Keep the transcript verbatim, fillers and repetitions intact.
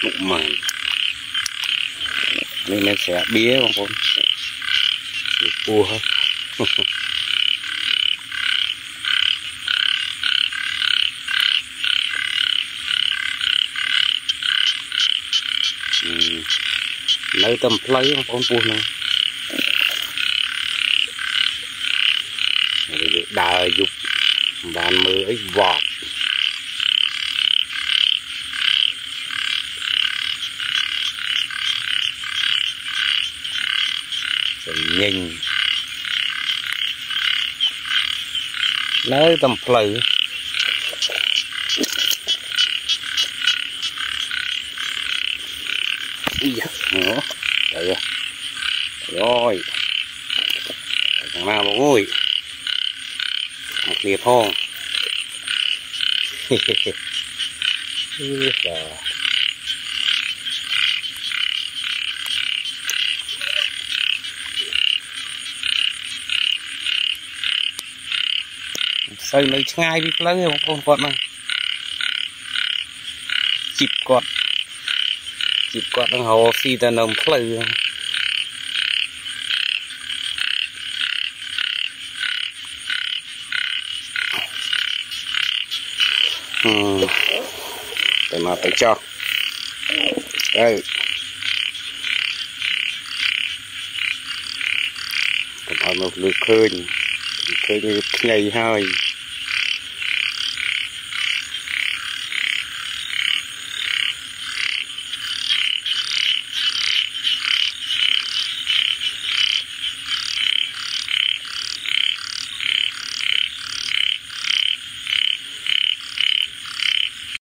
nụ màn nên nó sẽ bía con con cua hết. Ừ. Lấy tầm lấy con con cua này đà dục bàn mưa ấy vọt rồi nhìn lấy tầm lấy nữa trời rồi thằng nào mà ngồi một liệt hông xây lấy ngay đi lấy không con con này chịp con chịp con đang hồ phi ta nồng lấy ừ. Để mà phải cho đây còn ở một lượt khơi khơi như nhầy hơi